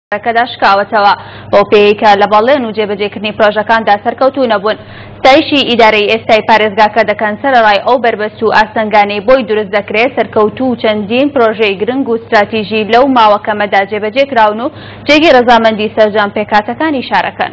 کەدا شکاوەتەوە بۆ پێیکە لە بەڵێن و جێبەجێکردنی پرۆژەکاندا سەرکەوتوو نەبوون. ستایشی ئیدارەی ئێستای پارێزگاکە دەکەن سەرەڕای ئەو بربەست و ئاستەنگانەی بۆی دروست دەکرێت سەرکەوتوو چەندین پرۆژەی گرنگ و استراتیژی لەو ماوەکەمەدا جێبەجێ کراون و جێگی ڕەزامەندی سەرجەم پێکاتەکانی شارەکەن.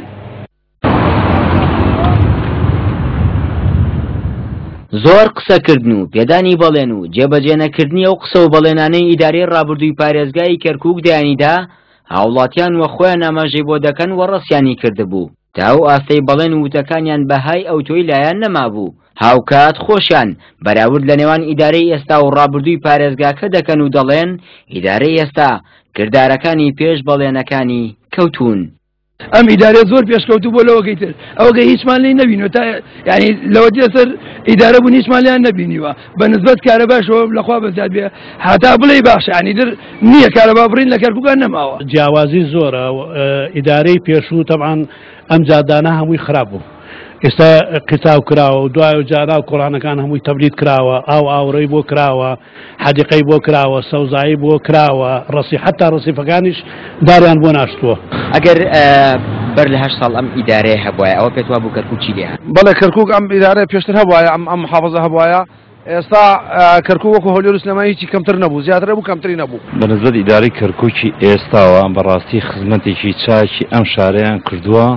زۆر قسەکردن و پێدانی بەڵێن و جێبەجێ نەکردنی ئەو قسە و بەڵێنانەی ئیدارەی ڕابردووی پارێزگای کەرکووک دەیانیدا هاوڵاتیان وە خۆیان ئاماژەی بۆ دەکەن و ڕەسیانی کردبوو تا ئەو ئاستەی بەڵێن و وتەکانیان بەهای ئەو تۆی لایەن نەمابوو. هاوکات خۆشیان بەراورد لە نێوان ئیدارەی ئێستا و ڕابردووی پارێزگاکە دەکەن و دەڵێن ئیدارەی ئێستا کردارەکانی پێش بەڵێنەکانی کەوتون. ئەم ئیدارە زۆر پێشکەوتوو بۆ لەوەکەی تر ئەوگە هیچمان لێ نەبینەوە تا یعنی لەوە دێسەر ئیدارە بوون هیچمان لیان نەبینیوە بە نسبەت کارە باشەوە لەخوا بەزیاد بێ هەتا بڵێ باشە ینی در نییە کارەبا بڕین لە کەرکووکان نەماوە. جیاوازی زۆرە ئیدارەی پێشوو تەبعاً ئەم جادانە هەمووی خراپ بوو. ئێستا قیتاو کراوە و دوای و جارا و قۆڕانەکان هەمووی تەبلیغ کراوە ئاوڕێی بۆ کراوە حەدیقەی بۆ کراوە سەوزایی بۆ کراوە ڕەسی حتا ڕەسیفەکانیش داریان بۆ ناشتووە. ئەگەر بەر لە 8 ساڵ ئەم ئیدارەیە هەبوایە ئەوە پێت وا بوو کەرکووک چی لێ؟ بەڵێ کەرکووک ئەم ئیدارەیە پێشتر هەبوایە ئەم محافەزە هەبوایە ئێستا کەرکووک وەکو هەولێر سلێمانی هیچی کەمتر نەبوو زیاتر بوو کەمتری نەبوو. بەنسبەت ئیدارەی کەرکووکی ئێستاوە بەڕاستی خزمەتێکی چاکی ئەم شارەیان کردووە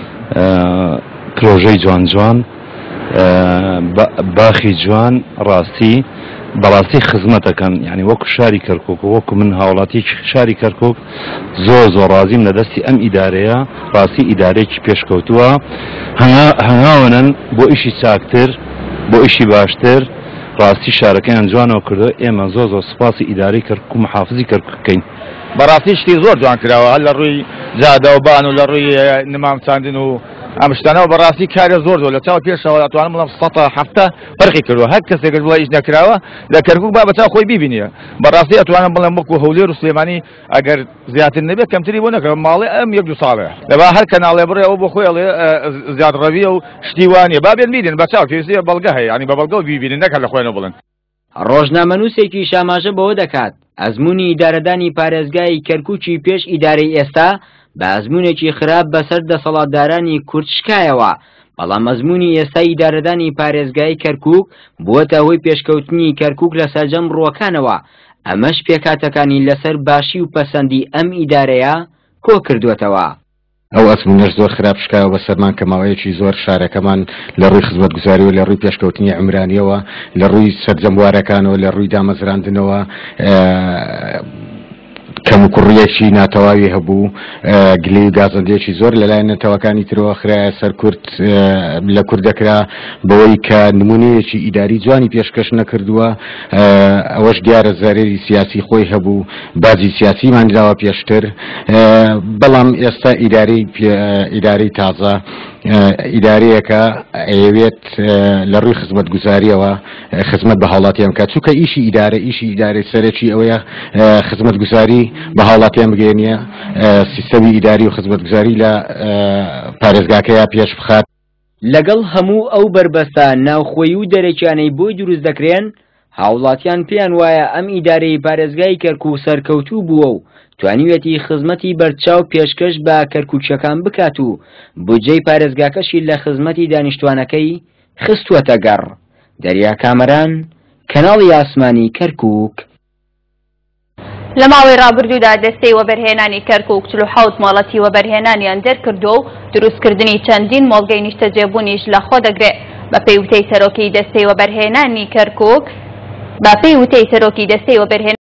پرۆژەی جوان جوان باخی جوان ڕاستی بەڕاستی خزمەتەکەن یعنی وەکو شاری کەرکووک وەکو من هاوڵاتی شاری کەرکووک زۆر ڕازیم لە دەستی ئەم ئیدارەیە ڕاستی ئیدارەیەکی پێشکەوتووە هەنگاوەنن بۆ ئیشی چاکتر بۆ ئیشی باشتر ڕاستی شارەکەیان جوانەوە کردو. ئێمە زۆر سوپاسی ئیدارەی کەرکووک و محافزی کەرکووکەین. بەڕاستی شتی زۆر جوان کراوە هەر لە ڕووی جادە و بان و لە ڕووی نمام چاندن و ئەم شتانەوە بەڕاستی کارە زۆر لە چاو پێشەوە ئەتوانم بڵێم 100 فەرقی کردووە هەر کەسێکە بڵێ هیچ نەکراوە لە کەرکووک با بەچاو خۆی بیبینیە. بەڕاستی ئەتوانم بڵێم وەکو هەولێر و سلێمانی ئەگەر زیاتر نەبێت کەمتری بۆ نەکەم ماڵێ ئەم 1-2 ساڵێ لەبا هەر کەناڵێ بڕێ ئەو بۆ خۆی ئەڵێ زیادڕەویە و شتی وانیە بابێن بیدن بەچاو پێویستیە بەڵگە هەیە ینی بە بەڵگە بیبینن نەکەن لە خۆیانەوە بڵێن. ڕۆژنامەنووسێکی شاماژە بەوە دەکات ئەزمموی ئیدارەدانی پارێزگای کەرکووکی پێش ئیدارەی ئێستا بە ئەزممونێکی خراپ بەسەر دەسەڵاتدارانی کورد شکایەوە، بەڵام ئەزمموی ئێستا ئیدارەدانی پارێزگای کەرکووک بووەتە هۆی پێشکەوتنی کەرکووک لە سەرجەم ڕووەکانەوە. ئەمەش پێکاتەکانی لەسەر باشی و پەسەندی ئەم ئیدارەیە کۆ کردوێتەوە. ئەو ئەزممونەش زۆر خراپ شکایەوە بە سەرمان کە ماوەیەکی زۆر شارەکەمان لە ڕووی خزمەتگوزاری و لە ڕووی پێشکەوتنی عمرانیەوە لە ڕووی سەرجەموارەکانەوە لە ڕووی دامەزراندنەوە کەم و کوڕیەکی ناتەواوی هەبوو گلەی و گازەندەیەکی زۆر لەلایەن نەتەوەکانی ترەوە خرایە سەر کورد لە کوردەکرا بەوەی کە نمونەیەکی ئیداری جوانی پێشکەش نەکردووە. ئەوەش دیارە زارێری سیاسی خۆی هەبوو بازی سیاسیمان داوە پێشتر، بەڵام ئێستا ئیدارەی تازە ئیدارەیەکە ئەوێت لە ڕووی خزمەتگوزاریەوە خزمەت بە هاوڵاتیان بکات چونکە ئیشی ئیدارەی سەرەکی ئەوەیە خزمەتگوزاری بە هاوڵاتیان بگەێنیە سیستەمی ئیداری و خزمەتگوزاری لە پارێزگاکەیە پێش بخات. لەگەڵ هەموو ئەو بربەستە ناوخۆی و دەرەکیانەی بۆی دروست دەکرێن هاوڵاتیان پێیان وایە ئەم ئیدارەی پارێزگای کەرکووک سەرکەوتوو بووە و توانیوێتی خزمەتی بەرچاو پێشکەش بە کەرکووکیەکان بکات و بودجەی پارێزگاکەشی لە خزمەتی دانیشتوانەکەی خستووەتە گەڕ. دەریا کامەران، کەناڵی ئاسمانی کەرکووک. لە ماوەی ڕابردوودا دەستەی وەبەرهێنانی کەرکووک 47 مۆڵەتی وەبەرهێنانیان دەرکردو و دروستکردنی چەندین مۆڵگەی نیشتەجێبوونیش لە خۆ دەگرێت. بە پێی وتەی سەرۆکی دەستەی وەبەرهێنانی کەرکووک